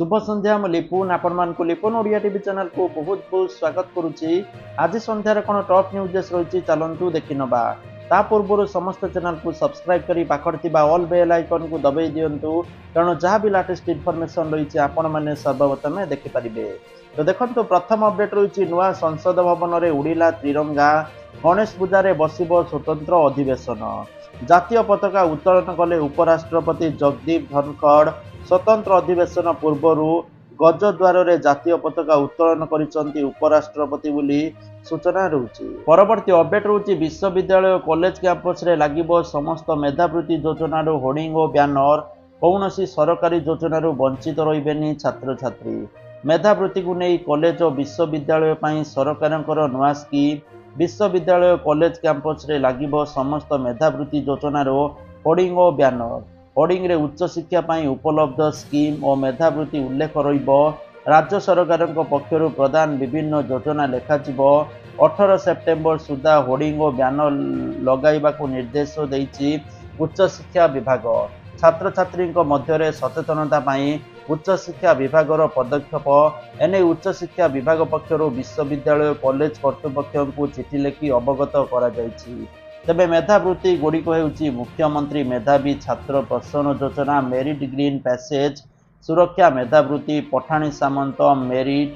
शुभ संध्या मु लिपुन आपण मानकु लिपुन ओडिया टीवी चैनल को बहुत बहुत स्वागत करुच्ची। आज संध्यार कौन टॉप न्यूज रही चलतु देखि नबा। ता पूर्व समस्त चैनल को सब्सक्राइब करी पाखर ऑल बेल आइकन को दबाई दिंतु कारण जहाँ भी लेटेस्ट इनफॉरमेशन रही आपण मैंने सर्वप्रथम देखिपारे। तो देखो प्रथम अपडेट रही नुआ संसद भवन में उड़ीला त्रिरंगा। गणेश पूजा बसिब स्वतंत्र अधिवेशन। जातीय पताका उत्तोलन कले उपराष्ट्रपति जगदीप धनखड़। स्वतंत्र अधिवेशन पूर्वर गजद्वार रे जातीय पताका उत्तोलन करिसंती उपराष्ट्रपति बोली सूचना रहुछि। परवर्ती अपडेट रहुछि विश्वविद्यालय कॉलेज कैंपस रे लागिबो समस्त मेधावृत्ति योजनार होर्डिंग और बैनर। कौनसी सरकारी योजनार वंचित रहिबेनी छात्र छात्री। मेधावृत्ति को नहीं कॉलेज और विश्वविद्यालय पई सरकारंकर नुआ स्कीम। विश्वविद्यालय कॉलेज कैंपस रे लागिबो समस्त मेधावृत्ति योजनार होर्डिंग और बैनर। होर्डिंग रे उच्च शिक्षा पाई उपलब्ध स्कीम और मेधावृत्ति उल्लेख रहिबो। राज्य सरकार पक्षर प्रदान विभिन्न योजना लेखाजिबो। 18 सेप्टेम्बर सुधा होर्डिंग और बैनर लगाइबाकू निर्देश देइछि उच्च शिक्षा विभाग। छात्र छात्री मध्य सचेतनता पाई उच्च शिक्षा विभाग पदक्षेप। एने उच्च शिक्षा विभाग पक्षर विश्वविद्यालय कॉलेज कर्तृपक्ष को चिठी लिखि अवगत करा जाइछि। तेबे मेधावृत्ति गुड़िक हेउछि मुख्यमंत्री मेधावी छात्र प्रोत्साहन योजना, मेरिट ग्रीन पैसेज, सुरक्षा मेधावृत्ति, पठाणी सामंत मेरिट,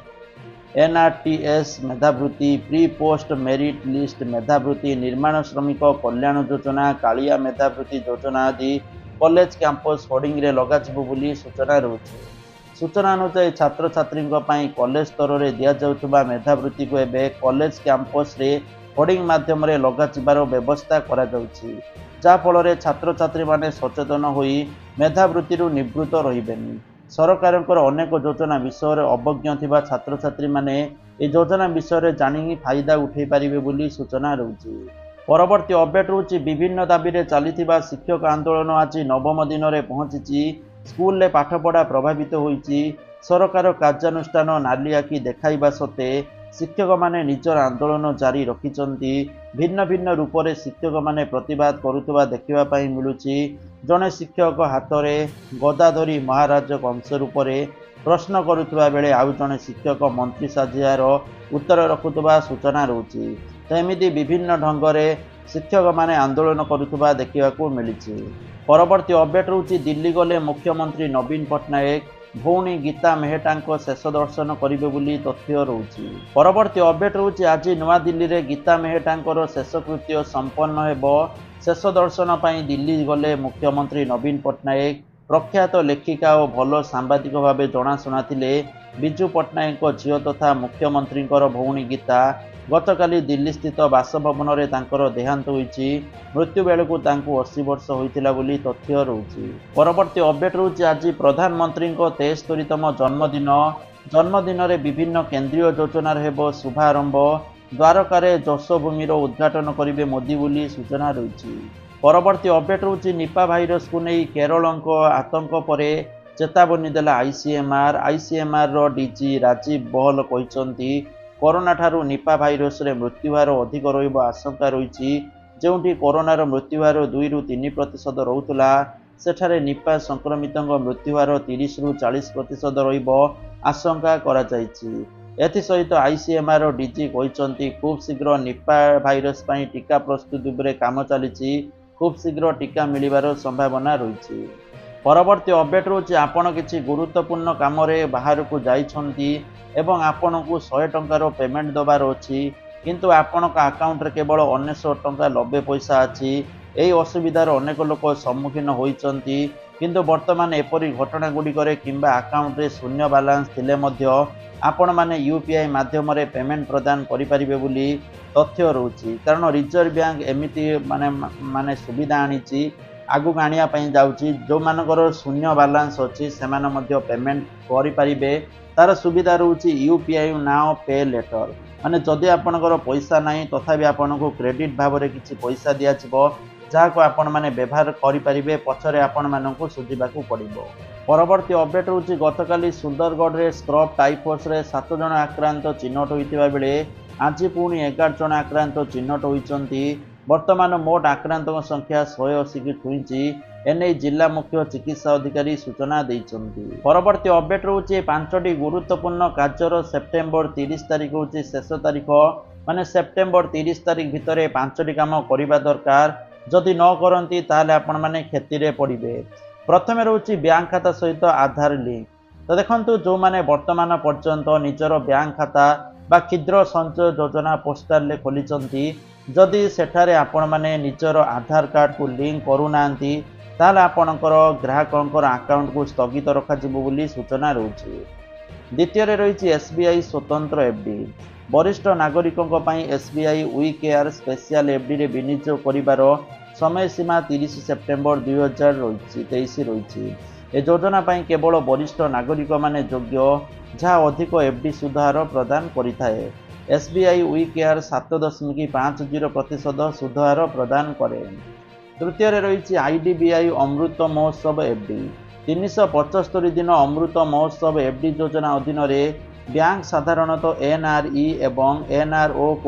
एनआरटीएस मेधावृत्ति, प्री पोस्ट मेरिट लिस्ट मेधावृत्ति, निर्माण श्रमिक कल्याण योजना, कालिया मेधावृत्ति योजना आदि कॉलेज कैंपस होर्डिंग रे लगाजिबो बोली सूचना रहुछि। सूचना अनुसार छात्र छात्री कॉलेज स्तर में दि जाउथबा मेधावृत्ति को एबे कॉलेज कैंपस रे होर्डिंग माध्यम रे लगाजिबार व्यवस्था करा जाउछि। जा फल छात्र छात्री माने सचेतन होई मेधावृत्ति निवृत्त रहिबेनी। सरकारंकर अनेक योजना विषय अवज्ञ थिबा छात्र छात्री माने ए योजना विषय जानि फायदा उठै पारिबे बोली सूचना रहुछि। परवर्ती अपडेट रहुछि विभिन्न दाबी रे चलिथिबा शिक्षक आंदोलन आज नवम दिन रे पहुंची। स्कूल रे पाठपढ़ा प्रभावित होईछि। सरकार कार्यानुष्ठान नाली आखि देखाइबा सत्ते शिक्षक माने निजर आंदोलन जारी रखिचंती। भिन्न भिन्न रूप से शिक्षक माने प्रतिवाद करुवा देखा मिलुछि। जड़े शिक्षक हाथ में गदा धरी महाराज वंश रूप से प्रश्न करुवा बेले आउ जड़े शिक्षक मंत्री साजियार उत्तर रखुवा सूचना रहुछि। तो एमिति विभिन्न ढंगरे शिक्षक माने आंदोलन करुवा देखा मिली। परवर्ती अपडेट रहुछि दिल्ली गले मुख्यमंत्री नवीन पट्टनायक भौणी गीता मेहटा शेष दर्शन करेंगे बोली तथ्य रहुछि। परवर्ती अपडेट रहुछि आज नवा दिल्ली रे गीता मेहटा शेषकृत्य संपन्न हेबो। शेष दर्शन पाई दिल्ली गले मुख्यमंत्री नवीन पट्टनायक। प्रख्यात लेखिका और भल सांबादिक भाव जनाशुना थिले विजु पट्टनायक झील तथा मुख्यमंत्री भौणी गीता। गतकाली दिल्ली स्थित बासभवन में तांकर देहांत होईछि। मृत्यु बेलू 80 वर्ष होइतिला बोली तथ्य रहुछि। परवर्ती अपडेट रहुछि आज प्रधानमंत्री 73तम जन्मदिन। जन्मदिन रे विभिन्न केंद्रीय योजनार हेबो शुभारंभ। द्वारकार जशोभूमि उद्घाटन करिवे मोदी बोली सूचना रहुछि। परवर्ती अपडेट रहुछि निपा भाइरस को नहीं केरल आतंक पर चेतावनी देला आईसीएमआर। आईसीएमआर रो डीजी राजीव बहल कहिसंती कोरोना ठारू निपा भाइरस रे मृत्युहार अधिक रहिबो आशंका रहिछि। जेउंठी कोरोनार मृत्युहार 2 ରୁ 3% रहुतला सेठारे निपा संक्रमितंग मृत्युहार 30 ରୁ 40% रहिबो आशंका करा जायछि। एथि सहित आईसीएमआर डीजी कहिसंती खूब शीघ्र निपा भाइरस पई टीका प्रस्तुति उपरे काम चलिछि। खूब शीघ्र टीका मिलिबार संभावना रहिछि। परवर्ती अपडेट रहुछि आपण किछि गुरुत्वपूर्ण काम रे बाहर को जाइछंती एवं आपण को 100 टंकार पेमेंट दबार अछि किंतु आपण का अकाउंट रे केवल 19 टंका 90 पैसा अछि। एही असुविधार अनेक लोक सम्मुखीन होइछंती किंतु वर्तमान एपरी घटना गुडी करे किंबा अकाउंट रे शून्य बैलेंस थिले मध्य आपण माने यूपीआई माध्यम रे पेमेंट प्रदान करि परिबे बोली तथ्य रहुछि। कारण रिजर्व बैंक एमिति माने सुविधा आनिछि आगु गाणिया पई जाउछि। जो मानकर शून्य बैलेंस अछि सेमान मध्य पेमेंट करि परिबे तार सुविधा रहुछि यूपीआई नाउ पे लेटर। माने जदि आपनकर पैसा नाही तथापि आपनको क्रेडिट भाव में किछि पैसा दिया छिबो जहाँ को आपण माने व्यवहार करि परिबे पछरे आपण माननको सुझिबाकू पड़िबो। परवर्ती अपडेट रहुछि गतकाली सुंदरगढ़ रे स्क्रब टाइफस रे 7 जन आक्रांत चिन्हट होइतिबा बेले आज पुणी 11 जन आक्रांत चिन्हट होइचंती। वर्तमान मोट आक्रांत संख्या 180 की छुईची। एने जिला मुख्य चिकित्सा अधिकारी सूचना देइछन्ति। परवर्ती अपडेट रहउछि 5टी गुरुत्वपूर्ण कार्यर सेप्टेम्बर 30 तारिख होछि शेष तारिख, माने सेप्टेम्बर 30 तारिख भितरे 5टी काम करिबा दरकार। जदि न करंती ताले आपण माने क्षति रे पड़िबे। प्रथमे रहउछि बैंक खाता सहित आधार लिंक। तो देखंतु जो माने वर्तमान पर्यंत निजर बैंक खाता बा क्षुद्र संचय योजना पोस्टाल ले खोलिचंती, जदि सेठारे आपण माने निजर आधार कार्ड को लिंक करूनांती ताले आपणकर ग्राहकंकर अकाउंट को स्थगित रखा जिवो बोली सूचना रहउछि। द्वितीय रे रहिछि एसबीआई स्वतंत्र एफडी। वरिष्ठ नागरिकों पई SBI we care special FD रे विनियोग करिवार समय सीमा 30 सेप्टेम्बर 2023 रही। ए योजना पई केवल वरिष्ठ नागरिक माने योग्य जहाँ अधिक एफडी सुधार प्रदान करिथाए। एसबीआई वी केयर 7.50% सुधार प्रदान करे। तृतीय रही आईडीबीआई अमृत महोत्सव एफडी। 375 दिन अमृत महोत्सव एफडी योजना अधीन बैंक साधारणतः एनआरई एवं एनआरओ को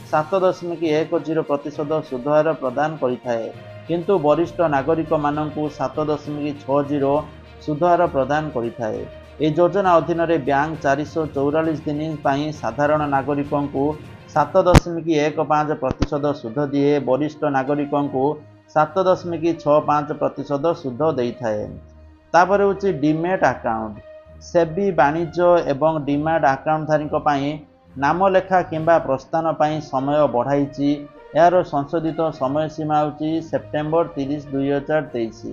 7.10% सुधार प्रदान करिथाए, किंतु वरिष्ठ नागरिक माननकु 7.60 सुधार प्रदान करिथाए। ए योजना अधीन बैंक 444 दिन पई साधारण नागरिकों को 7.15% सुध दिए, वरिष्ठ नागरिकों को 7.65% सुध देइथाए। तापर होछि डीमेट अकाउंट। सेबी वाणिज्य एवं डीमेट अकाउंट धारी नामलेखा किंबा प्रस्थान पई समय बढ़ाई। यार संशोधित समय सीमा होछि सेप्टेम्बर 30 2023।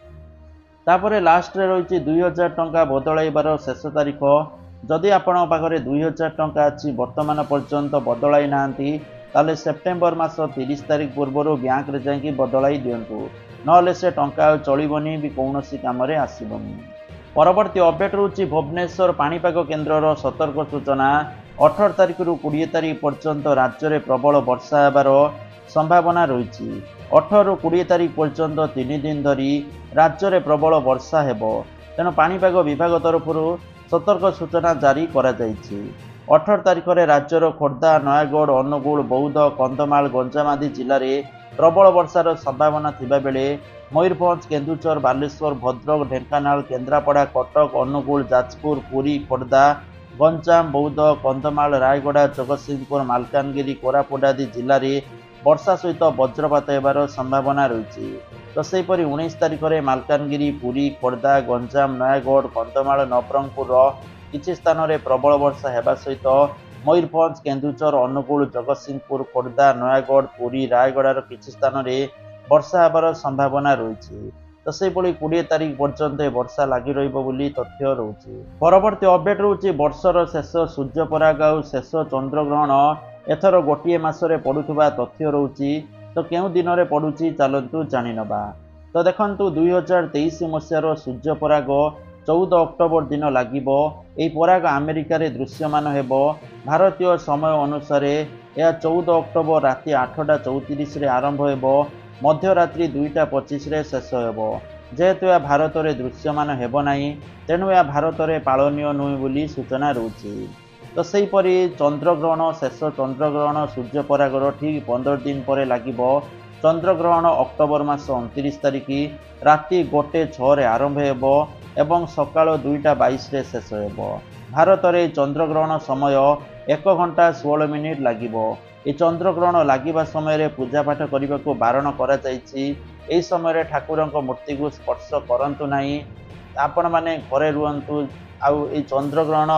तापर लास्ट रे रही 2000 टंका बदलाइबार शेष तारीख। जदि आपण पाखरे 2000 टंका अछि वर्तमान पर्यंत बदलाई नांती ताले सेप्टेम्बर मास 30 तारीख पूर्व बैंक रे जाई बदलाई दियंतु, नले से टंका चलिबनी भी कौनसी काम रे आसीबनी। परवर्ती अपडेट रहउछि भुवनेश्वर पाणीपाग केन्द्रर सतर्क सूचना। 18 तारिख रु 20 तारिख पर्यंत राज्य में प्रबल वर्षा हेबार संभावना रही। 18 रु 20 तारिख पर्यंत 3 दिन धरी राज्य में प्रबल वर्षा हेबो, तेणु पाणीपाग विभाग तरफ सतर्क सूचना जारी करा जायछि। 18 तारिख में राज्यर खोर्धा, नयागढ़, अनुगुल, बौद्ध, कंधमाल, गंजाम आदि जिले में प्रबल वर्षार संभावना थिबा बेले मयूरभंज, केन्दुझर, बालेश्वर, भद्रक, ढेंकानाल, केन्द्रापड़ा, कटक, अनुगुल, जाजपुर, पुरी, खोर्धा, गंजाम, बौद्ध, कंधमाल, रायगड़ा, जगतसिंहपुर, मालकानगिरी, कोरापुट आदि जिले में वर्षा सहित वज्रपात हेबार संभावना रही। तो सेहीपरि 19 तारिख में मालकानगिरी, पुरी, खोर्धा, गंजाम, नयागढ़, कंधमाल, नवरंगपुर किछि स्थान में प्रबल वर्षा हेबा सहित मयूरभंज, केन्दुझर, अनुगुल, जगतसिंहपुर, खोर्धा, नयागढ़, पुरी, रायगड़ार किछि स्थान में वर्षा हेबार संभावना रही। तो सेहीपरि 20 तारिख पर्यंत वर्षा लगी रहिबो बोली तथ्य रही। परवर्ती अपडेट रही वर्षर शेष सूर्यपराग और शेष चंद्रग्रहण एथर गोटे मासरे पड़ुवा तथ्य रही। तो केउ दिन में पड़ुची चलतु जानिनबा। तो देखंतु 2023 मसीहार सूर्यपराग 14 अक्टोबर दिन लागिबो। एही पराग अमेरिका रे दृश्यमान हेबो। भारतीय समय अनुसार यह 14 अक्टोबर राति 8:34 रे आरंभ हेबो, मध्यरात्रि 2:25 रे शेष हेबो। जेहेतु यह भारत में दृश्यमान हेबो नाही, तेणु यह भारत में पालनीय नुहे बोली सूचना रही। तो सेहीपरि चंद्रग्रहण शेष चंद्रग्रहण सूर्यपरागर ठीक 15 दिन पर लागिबो। चंद्रग्रहण अक्टोबर मास 29 तारिख राति 1:06 रे आरंभ हेबो एवं सकाळ 2:22 रे शेष हेबो। भारत में चंद्रग्रहण समय 1 घंटा 16 मिनिट लागिबो। ए चंद्रग्रहण लागिबा समय रे पूजा पाठ करने को बारण करा जायछि। एही समय रे ठाकुरंक मूर्ति को स्पर्श करंतु नाही। आपण माने घरे रुहंतु। आउ ए चंद्रग्रहण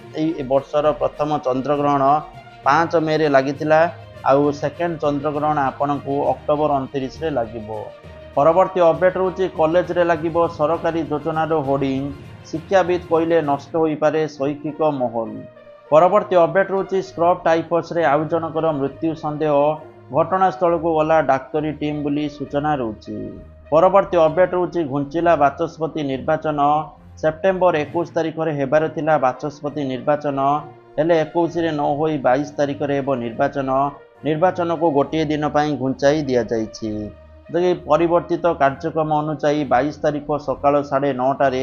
ए वर्षर प्रथम चंद्रग्रहण 5 मे रे लागितिला। आउ सेकेंड चंद्रग्रहण आपण को अक्टोबर 29 रे लागिबो। परवर्ती अपडेट रही कॉलेज रे लागिबो सरकारी योजनार होर्डिंग। शिक्षाविद कहले नष्ट होई पारे शैक्षिक माहौल। परवर्ती अपडेट रही स्क्रब टाइफस रे आउ जनकर मृत्यु संदेह। घटनास्थल को गला डाक्तरी टीम बोली सूचना रही। परवर्ती अपडेट रही घुंचिला बाचस्पति निर्वाचन। सेप्टेम्बर 21 तारिख में हेबार थिला बाचस्पति निर्वाचन, हेले 21 रे न होई 22 तारिख में हेबो निर्वाचन। निर्वाचन को गोटे दिन पई घुंचाई दिया जायछि। परिवर्तित कार्यक्रम अनुसार 22 तारिख सकाळ 9:30 रे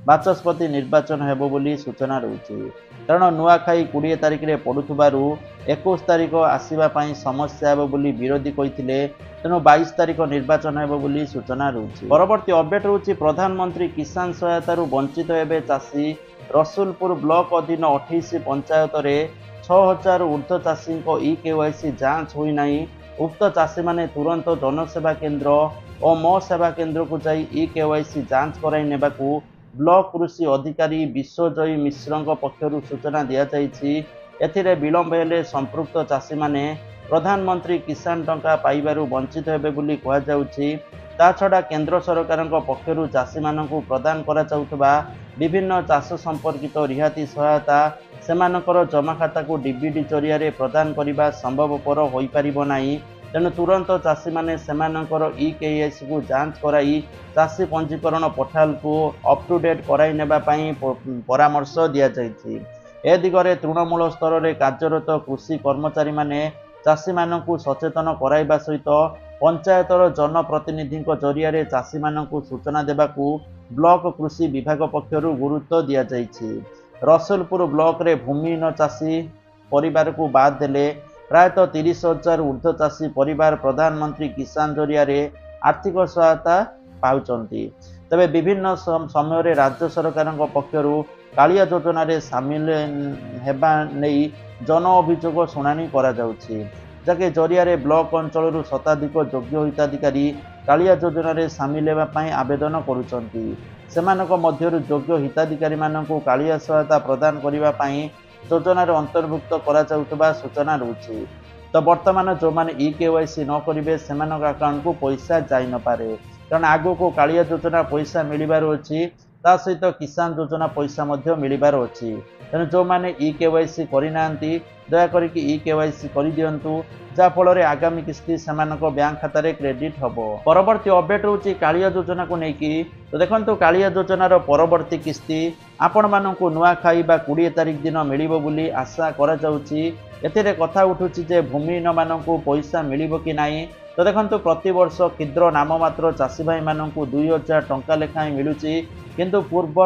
ବାଚସ୍ପତି ନିର୍ବାଚନ ହେବ ବୋଲି ସୂଚନା ରହିଛି। କାରଣ ନୂଆଖାଇ 20 ତାରିଖରେ ପଡୁଥିବାରୁ 21 ତାରିଖ ଆସିବା ପାଇଁ ସମସ୍ୟା ହେବ ବୋଲି ବିରୋଧୀ କହିଥିଲେ। ତେଣୁ 22 ତାରିଖ ନିର୍ବାଚନ ହେବ ବୋଲି ସୂଚନା ରହିଛି। ପରବର୍ତ୍ତୀ ଅପଡେଟ୍ ହେଉଛି ପ୍ରଧାନମନ୍ତ୍ରୀ କିସାନ ସହାୟତାରୁ ବଞ୍ଚିତ ହେବେ ଚାଷୀ। ରସୁଲପୁର ବ୍ଲକ ଅଧୀନ 28 ପଞ୍ଚାୟତରେ 6000 ଊର୍ଦ୍ଧ୍ୱ ଚାଷୀଙ୍କ ଇକେୱାଇସି ଯାଞ୍ଚ ହୋଇନାହିଁ। ଉକ୍ତ ଚାଷୀମାନେ ତୁରନ୍ତ ଜନସେବା କେନ୍ଦ୍ର ଓ ମୋ ସେବା କେନ୍ଦ୍ରକୁ ଯାଇ ଇକେୱାଇସି ଯାଞ୍ଚ କରାଇ ନେବାକୁ ବ୍ଲକ କୃଷି ଅଧିକାରୀ ବିଶ୍ୱଜୟୀ ମିଶ୍ରଙ୍କ ପକ୍ଷରୁ ସୂଚନା ଦିଆଯାଇଛି। ଏଥିରେ ବିଳମ୍ବ ହେଲେ ସମ୍ପୃକ୍ତ ଚାଷୀମାନେ ପ୍ରଧାନମନ୍ତ୍ରୀ କିସାନ ଟଙ୍କା ପାଇବାରୁ ବଞ୍ଚିତ ହେବେ ବୋଲି କୁହାଯାଉଛି। ତାଛଡ଼ା କେନ୍ଦ୍ର ସରକାରଙ୍କ ପକ୍ଷରୁ ଚାଷୀମାନଙ୍କୁ ପ୍ରଦାନ କରାଯାଉଥିବା ବିଭିନ୍ନ ଚାଷ ସମ୍ପର୍କିତ ରିହାତି ସହାୟତା ସେମାନଙ୍କର ଜମାଖାତାକୁ ଡିବିଟି ଜରିଆରେ ପ୍ରଦାନ କରିବା ସମ୍ଭବପର ହୋଇପାରିବ ନାହିଁ। ତେଣୁ ତୁରନ୍ତ ଚାଷୀମାନେ ସେମାନଙ୍କର ଇକେୱାଇସିକୁ ଯାଞ୍ଚ କରାଇ ଚାଷୀ ପଞ୍ଜୀକରଣ ପୋର୍ଟାଲକୁ ଅପ୍-ଟୁ-ଡେଟ୍ କରାଇ ନେବା ପାଇଁ ପରାମର୍ଶ ଦିଆଯାଇଛି। ଏ ଦିଗରେ ତୃଣମୂଳ ସ୍ତରରେ କାର୍ଯ୍ୟରତ କୃଷି କର୍ମଚାରୀମାନେ ଚାଷୀମାନଙ୍କୁ ସଚେତନ କରାଇବା ସହିତ ପଞ୍ଚାୟତର ଜନପ୍ରତିନିଧିଙ୍କ ଜରିଆରେ ଚାଷୀମାନଙ୍କୁ ସୂଚନା ଦେବାକୁ ବ୍ଲକ କୃଷି ବିଭାଗ ପକ୍ଷରୁ ଗୁରୁତ୍ୱ ଦିଆଯାଇଛି। ରସୁଲପୁର ବ୍ଲକରେ ଭୂମିହୀନ ଚାଷୀ ପରିବାରକୁ ବାଦ୍ ଦେଲେ ପ୍ରାୟତଃ 30,000 ଊର୍ଦ୍ଧ୍ୱ ଚାଷୀ ପରିବାର ପ୍ରଧାନମନ୍ତ୍ରୀ କିସାନ ଜରିଆରେ ଆର୍ଥିକ ସହାୟତା ପାଉଛନ୍ତି। ତେବେ ବିଭିନ୍ନ ସମୟରେ ରାଜ୍ୟ ସରକାରଙ୍କ ପକ୍ଷରୁ କାଳିଆ ଯୋଜନାରେ ସାମିଲ ହେବା ନେଇ ଜନ ଅଭିଯୋଗ ଶୁଣାଣି କରାଯାଉଛି, ଯାହାକି ଜରିଆରେ ବ୍ଲକ ଅଞ୍ଚଳରୁ ଶତାଧିକ ଯୋଗ୍ୟ ହିତାଧିକାରୀ କାଳିଆ ଯୋଜନାରେ ସାମିଲ ହେବା ପାଇଁ ଆବେଦନ କରୁଛନ୍ତି। ସେମାନଙ୍କ ମଧ୍ୟରୁ ଯୋଗ୍ୟ ହିତାଧିକାରୀମାନଙ୍କୁ କାଳିଆ ସହାୟତା ପ୍ରଦାନ କରିବା ପାଇଁ ଯୋଜନାରେ ଅନ୍ତର୍ଭୁକ୍ତ କରାଯାଉଥିବା ସୂଚନା ରହିଛି। ତ ବର୍ତ୍ତମାନ ଯେଉଁମାନେ ଇକେୱାଇସି ନ କରିବେ ସେମାନଙ୍କ ଆକାଉଣ୍ଟକୁ ପଇସା ଯାଇନପାରେ, କାରଣ ଆଗକୁ କାଳିଆ ଯୋଜନା ପଇସା ମିଳିବାର ଅଛି, ତା ସହିତ କିସାନ ଯୋଜନା ପଇସା ମଧ୍ୟ ମିଳିବାର ଅଛି। ତେଣୁ ଯେଉଁମାନେ ଇକେୱାଇସି କରିନାହାନ୍ତି ଦୟାକରିକି ଇକେୱାଇସି କରିଦିଅନ୍ତୁ, ଯାହାଫଳରେ ଆଗାମୀ କିସ୍ତି ସେମାନଙ୍କ ବ୍ୟାଙ୍କ ଖାତାରେ କ୍ରେଡିଟ୍ ହେବ। ପରବର୍ତ୍ତୀ ଅପଡେଟ୍ ହେଉଛି କାଳିଆ ଯୋଜନାକୁ ନେଇକି। ତ ଦେଖନ୍ତୁ, କାଳିଆ ଯୋଜନାର ପରବର୍ତ୍ତୀ କିସ୍ତି ଆପଣମାନଙ୍କୁ ନୂଆଖାଇ ବା 20 ତାରିଖ ଦିନ ମିଳିବ ବୋଲି ଆଶା କରାଯାଉଛି। ଏଥିରେ କଥା ଉଠୁଛି ଯେ ଭୂମିହୀନମାନଙ୍କୁ ପଇସା ମିଳିବ କି ନାହିଁ। ତ ଦେଖନ୍ତୁ, ପ୍ରତିବର୍ଷ କ୍ଷୁଦ୍ର ନାମମାତ୍ର ଚାଷୀ ଭାଇମାନଙ୍କୁ 2000 ଟଙ୍କା ଲେଖାଏଁ ମିଳୁଛି, କିନ୍ତୁ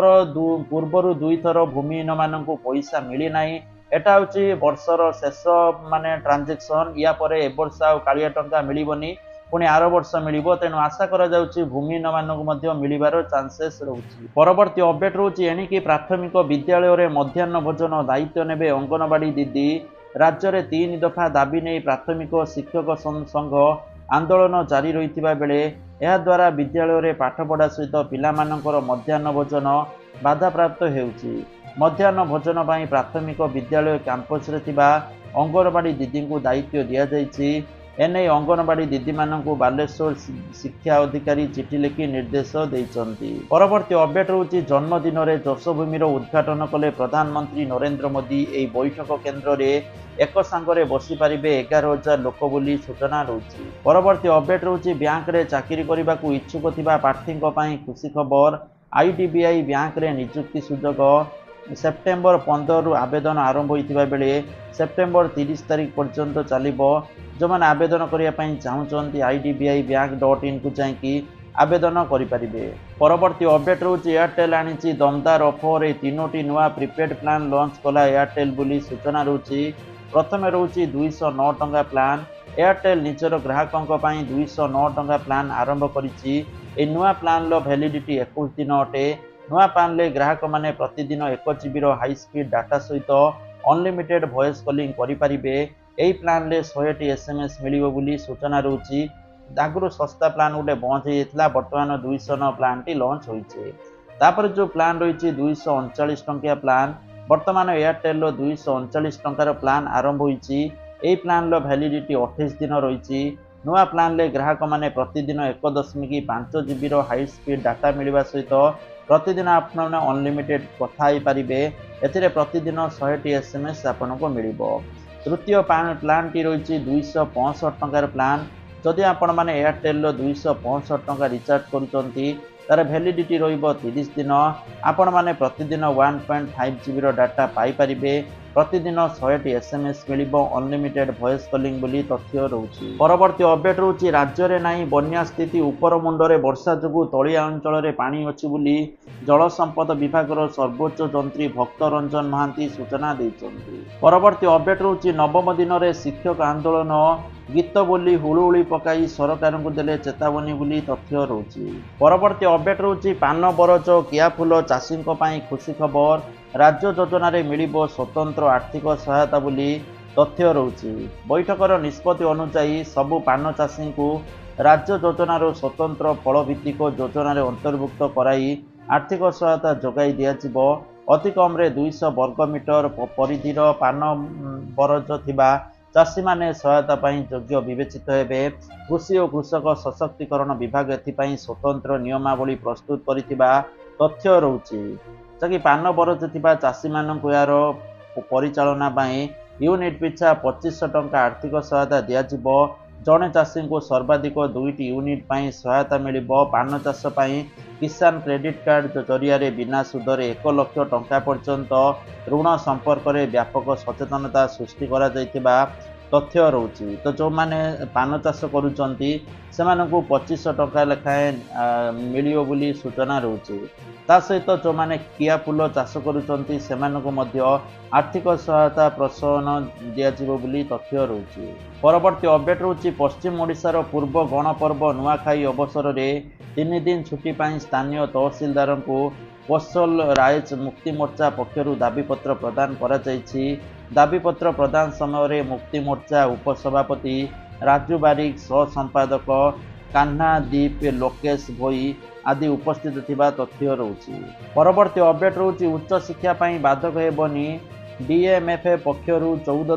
ପୂର୍ବରୁ 2 ଥର ଭୂମିହୀନମାନଙ୍କୁ ପଇସା ମିଳିନାହିଁ। ଏଟା ହେଉଛି ବର୍ଷର ଶେଷ ଟ୍ରାଞ୍ଜାକ୍ସନ୍। ୟା ପରେ ଏ ବର୍ଷ ଆଉ କାଳିଆ ଟଙ୍କା ମିଳିବନି, ପୁଣି ଆର ବର୍ଷ ମିଳିବ। ତେଣୁ ଆଶା କରାଯାଉଛି ଭୂମିହୀନମାନଙ୍କୁ ମଧ୍ୟ ମିଳିବାର ଚାନ୍ସେସ୍ ରହୁଛି। ପରବର୍ତ୍ତୀ ଅପଡେଟ୍ ରହୁଛି ଏଣିକି ପ୍ରାଥମିକ ବିଦ୍ୟାଳୟରେ ମଧ୍ୟାହ୍ନ ଭୋଜନ ଦାୟିତ୍ୱ ନେବେ ଅଙ୍ଗନବାଡ଼ି ଦିଦି। ରାଜ୍ୟରେ 3 ଦଫା ଦାବି ନେଇ ପ୍ରାଥମିକ ଶିକ୍ଷକ ସଂଘ ଆନ୍ଦୋଳନ ଜାରି ରହିଥିବା ବେଳେ ଏହାଦ୍ୱାରା ବିଦ୍ୟାଳୟରେ ପାଠପଢ଼ା ସହିତ ପିଲାମାନଙ୍କର ମଧ୍ୟାହ୍ନ ଭୋଜନ ବାଧାପ୍ରାପ୍ତ ହେଉଛି। ମଧ୍ୟାହ୍ନ ଭୋଜନ ପାଇଁ ପ୍ରାଥମିକ ବିଦ୍ୟାଳୟ କ୍ୟାମ୍ପସରେ ଥିବା ଅଙ୍ଗନବାଡ଼ି ଦିଦିଙ୍କୁ ଦାୟିତ୍ୱ ଦିଆଯାଇଛି। ଏନେଇ ଅଙ୍ଗନବାଡ଼ି ଦିଦିମାନଙ୍କୁ ବାଲେଶ୍ୱର ଶିକ୍ଷା ଅଧିକାରୀ ଚିଠି ଲେଖି ନିର୍ଦ୍ଦେଶ ଦେଇଛନ୍ତି। ପରବର୍ତ୍ତୀ ଅପଡେଟ୍ ହେଉଛି ଜନ୍ମଦିନରେ ଯଶୋଭୂମିର ଉଦ୍ଘାଟନ କଲେ ପ୍ରଧାନମନ୍ତ୍ରୀ ନରେନ୍ଦ୍ର ମୋଦି। ଏହି ବୈଠକ କେନ୍ଦ୍ରରେ ଏକ ସାଙ୍ଗରେ ବସିପାରିବେ 11,000 ଲୋକ ବୋଲି ସୂଚନା ରହିଛି। ପରବର୍ତ୍ତୀ ଅପଡେଟ୍ ରହୁଛି ବ୍ୟାଙ୍କରେ ଚାକିରି କରିବାକୁ ଇଚ୍ଛୁକ ଥିବା ପ୍ରାର୍ଥୀଙ୍କ ପାଇଁ ଖୁସି ଖବର। IDBI ବ୍ୟାଙ୍କରେ ନିଯୁକ୍ତି ସୁଯୋଗ ସେପ୍ଟେମ୍ବର 15ରୁ ଆବେଦନ ଆରମ୍ଭ ହୋଇଥିବା ବେଳେ ସେପ୍ଟେମ୍ବର 30 ତାରିଖ ପର୍ଯ୍ୟନ୍ତ ଚାଲିବ। ଯେଉଁମାନେ ଆବେଦନ କରିବା ପାଇଁ ଚାହୁଁଛନ୍ତି idbibank.in କୁ ଯାଇକି ଆବେଦନ କରିପାରିବେ। ପରବର୍ତ୍ତୀ ଅପଡେଟ୍ ରହୁଛି ଏୟାରଟେଲ୍ ଆଣିଛି ଦମଦାର ଅଫର। ଏହି 3ଟି ନୂଆ ପ୍ରିପେଡ୍ ପ୍ଲାନ୍ ଲଞ୍ଚ କଲା ଏୟାରଟେଲ୍ ବୋଲି ସୂଚନା ରହୁଛି। ପ୍ରଥମେ ରହୁଛି 209 ଟଙ୍କା ପ୍ଲାନ୍। ଏୟାରଟେଲ୍ ନିଜର ଗ୍ରାହକଙ୍କ ପାଇଁ 209 ଟଙ୍କା ପ୍ଲାନ୍ ଆରମ୍ଭ କରିଛି। ଏହି ନୂଆ ପ୍ଲାନ୍ର ଭ୍ୟାଲିଡିଟି 21 ଦିନ ଅଟେ। ନୂଆ ପ୍ଲାନ୍ରେ ଗ୍ରାହକମାନେ ପ୍ରତିଦିନ 1 GBର ହାଇସ୍ପିଡ୍ ଡାଟା ସହିତ ଅନଲିମିଟେଡ୍ ଭଏସ୍ କଲିଂ କରିପାରିବେ। ଏହି ପ୍ଲାନ୍ରେ 100ଟି SMS ମିଳିବ ବୋଲି ସୂଚନା ରହୁଛି। ଆଗରୁ ଶସ୍ତା ପ୍ଲାନ୍ ଗୋଟେ ବନ୍ଦ ହୋଇଯାଇଥିଲା, ବର୍ତ୍ତମାନ 209 ପ୍ଲାନ୍ଟି ଲଞ୍ଚ ହୋଇଛି। ତାପରେ ଯେଉଁ ପ୍ଲାନ୍ ରହିଛି 239 ଟଙ୍କିଆ ପ୍ଲାନ୍, ବର୍ତ୍ତମାନ ଏୟାରଟେଲ୍ର 239 ଟଙ୍କାର ପ୍ଲାନ୍ ଆରମ୍ଭ ହୋଇଛି। ଏହି ପ୍ଲାନ୍ର ଭ୍ୟାଲିଡିଟି 28 ଦିନ ରହିଛି। ନୂଆ ପ୍ଲାନ୍ରେ ଗ୍ରାହକମାନେ ପ୍ରତିଦିନ 1.5 GBର ହାଇସ୍ପିଡ୍ ଡାଟା ମିଳିବା ସହିତ ପ୍ରତିଦିନ ଆପଣମାନେ ଅନଲିମିଟେଡ୍ କଥା ହେଇପାରିବେ। ଏଥିରେ ପ୍ରତିଦିନ 100ଟି SMS ଆପଣଙ୍କୁ ମିଳିବ। ତୃତୀୟ ପ୍ଲାନ୍ଟି ରହିଛି 265 ଟଙ୍କାର ପ୍ଲାନ୍। ଯଦି ଆପଣମାନେ ଏୟାରଟେଲ୍ର 265 ଟଙ୍କା ରିଚାର୍ଜ କରୁଛନ୍ତି, ତ तार भैलिडिटी रहिबो 30 दिन। आपण माने प्रतिदिन 1.5 GB डाटा पाई परिबे। प्रतिदिन 100 SMS मिलिबो। अनलिमिटेड वॉइस कॉलिंग बोली तथ्य रहउछि। परवर्ती अपडेट रहउछि राज्य रे नाही बन्या स्थिति उपर मुंडरे वर्षा जोगु तळिया अंचल रे पानी अछि बोली जल संपद विभाग रो सर्वोच्च जंत्री भक्त रंजन महांती सूचना दैछन्ति। परवर्ती अपडेट रहउछि नवम दिन रे शिक्षक आंदोलन गीत बोली हुलुहुली पकाई सरकार को देले चेतावनी बोली तथ्य रहउछि। परवर्ती अपडेट रहउछि पान बरज किया फूल चाषी खुशी खबर। राज्य योजना रे मिलिबो स्वतंत्र आर्थिक सहायता बोली तथ्य रहउछि। बैठकर निष्पत्ति अनुसार सबु पान चाषी को राज्य योजनार स्वतंत्र फलभित्तिक योजना रे अंतर्भुक्त कराई आर्थिक सहायता जोगाई दियाजिबो। अति कम रे 200 वर्गमीटर परिधिर पान बरज थिबा चाषी माने सहायता पाई योग्य विवेचित हेबे। कृषि और कृषक सशक्तिकरण विभाग एथिपाई स्वतंत्र नियमावली प्रस्तुत करिथिबा तथ्य रहउछि। जकि पान बरज थिबा चाषी मानक यार परिचालना पाई यूनिट पिछा 2500 टंका आर्थिक सहायता दियाजिबो। जड़े चाषी को सर्वाधिक 2टी यूनिट पाई सहायता मिलिबो। पान चाष पाई किसान क्रेडिट कार्ड जरिया बिना सुधरे 1 लाख टंका पर्यंत ऋण संपर्क में व्यापक सचेतनता सृष्टि करा जायतिबा तथ्य रहउछि। तो जो माने पान चाष करूचंती सेमानकु 2500 टंका लेखाएं मिलियो बोली सूचना रहउछि। ता सहित जो माने किया फूल चाष करूचंती सेमानकु मध्य आर्थिक सहायता प्रोत्साहन दियाजिबो बोली तथ्य रहउछि। परवर्ती अपडेट रहउछि पश्चिम ओडिशार पूर्व गणपर्व नुआखाई अवसर में 3 दिन छुट्टी पाई स्थानीय तहसीलदार को कोसल राइज मुक्ति मोर्चा पक्षरु दाबीपत्र प्रदान करा जायछि। दाबीपत्र प्रदान समय मुक्ति मोर्चा उपसभापति राजू बारिक सह संपादक कान्हा दीप लोकेश भोई आदि उपस्थित थिबा तथ्य रहउछि। परवर्ती अपडेट रहउछि उच्च शिक्षा पाई बाधक हेबनी। डीएमएफए पक्षरु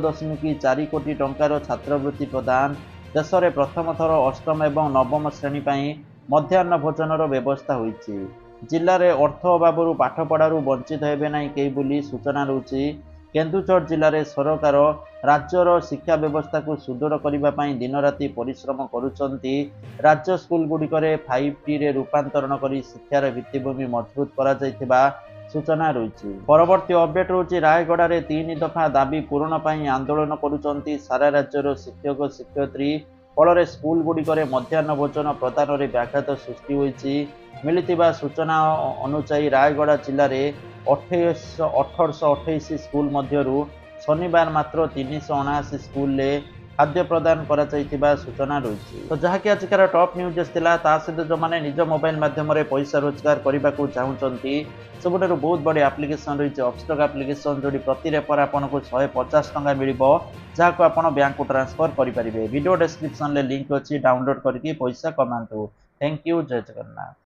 14.4 कोटी टंकार छात्रवृत्ति प्रदान। देश में प्रथम थर अष्टम एवं नवम श्रेणी पाई मध्याह्न भोजनर व्यवस्था होइछि। जिले में अर्थ अभाव पाठपढ़ारू वंचित हेबे नहीं कई बोली सूचना रहउछि। केन्दुझर जिले में सरकार राज्यर शिक्षा व्यवस्था को सुदृढ़ करने दिन राति परिश्रम करुचंती। राज्य स्कूल गुड़िकरे 5T रे रूपांतरण कर शिक्षार भित्तिभूमि मजबूत करा जायतिबा सूचना रही। परवर्ती अपडेट रहउछि रायगड़ा रे 3 दफा दाबी पूरण पाई आंदोलन करुचंती सारा राज्यर शिक्षक शिक्षयित्री। फल स्कूल गुड़िकरे मध्याह्न भोजन प्रदान में व्याघात सृष्टि होइछि। मिलिथिबा सूचना अनुसार रायगड़ा जिले में 1828 स्कूल मध्यरु शनिवार मात्र 379 स्कूल में खाद्य प्रदान करा जायतिबा सूचना रही। तो जहाँकि आजिकार टॉप न्यूज थिला ता सहित जो माने निज मोबाइल माध्यम रे पैसा रोजगार करने को चाहूँगी सबुठारु बहुत बड़ी एप्लिकेशन रही अपस्टॉक एप्लिकेशन जोड़ी प्रति रेफर आपको 150 टंका मिलिबो जहाँ आप बैंक को ट्रांसफर करें। वीडियो डिस्क्रिप्शन ले लिंक अच्छी डाउनलोड करके पैसा कमांतु। Thank you. जय जगन्नाथ।